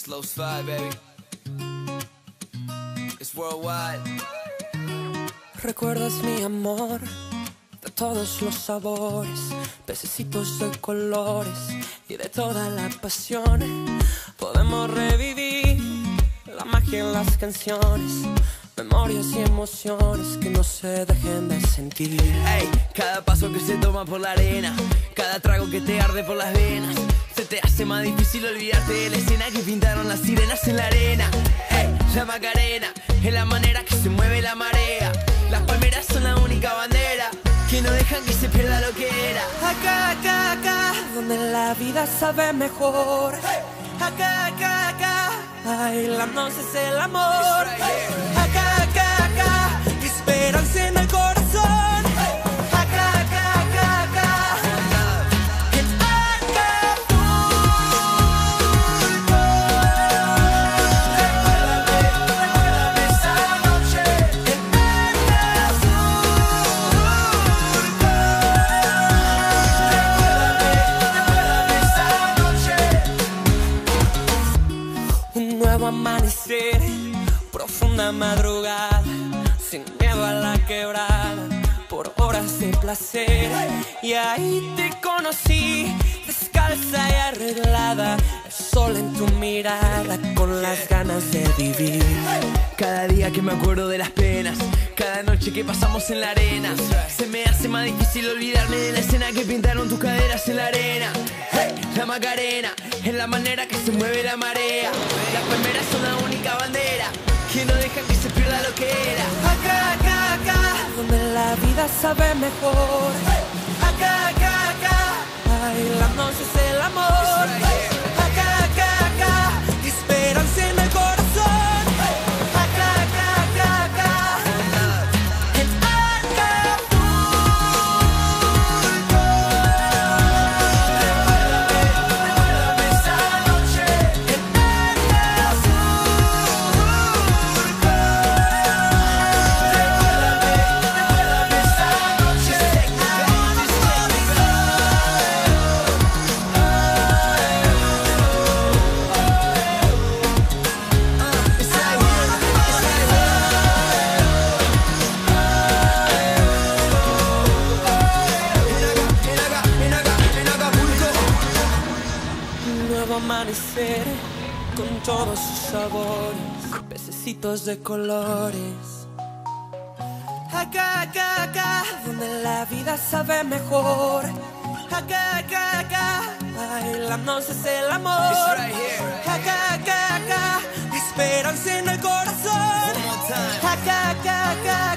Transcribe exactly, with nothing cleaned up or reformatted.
Slow slide, baby. It's worldwide. Recuerdas mi amor de todos los sabores, pececitos de colores y de toda la pasión. Podemos revivir la magia en las canciones, memorias y emociones que no se dejen de sentir. Ey, cada paso que se toma por la arena, cada trago que te arde por las venas, se te hace más difícil olvidarte de la escena que pintaron las sirenas en la arena. Ey, la Macarena es la manera que se mueve la marea. Las palmeras son la única bandera que no dejan que se pierda lo que era. Acá, acá, acá, donde la vida sabe mejor. Acá, acá, acá, bailándonos es el amor. Acá, acá, acá, esperanza en el corazón. Acá, acá, acá, acá, en Acapulco. Recuérdame, recuérdame esa noche en Acapulco. Un nuevo amanecer, profunda madrugada, sin miedo a la quebrada, por horas de placer. Y ahí te conocí, descalza y arreglada, el sol en tu mirada, con las ganas de vivir. Cada día que me acuerdo de las penas, cada noche que pasamos en la arena, se me hace más difícil olvidarme de la escena que pintaron tus caderas en la arena. Hey, la Macarena es la manera que se mueve la marea. Las palmeras son la única bandera que no deja que se pierda lo que era. Acá, acá, acá, donde la vida sabe mejor. Acá, acá, acá, bailándonos es el amor. Acá, acá, acá, esperanza en el corazón. Acá, acá, acá, acá, en Acapulco. Recuérdame, recuérdame esa noche en Acapulco. Recuérdame, recuérdame esa noche en Un nuevo amanecer con todos sus sabores, pececitos de colores. Acá, acá, acá, donde la vida sabe mejor. Acá, acá, acá, bailándonos es el amor. Acá, acá, acá, esperanza en el corazón. Acá, acá, acá.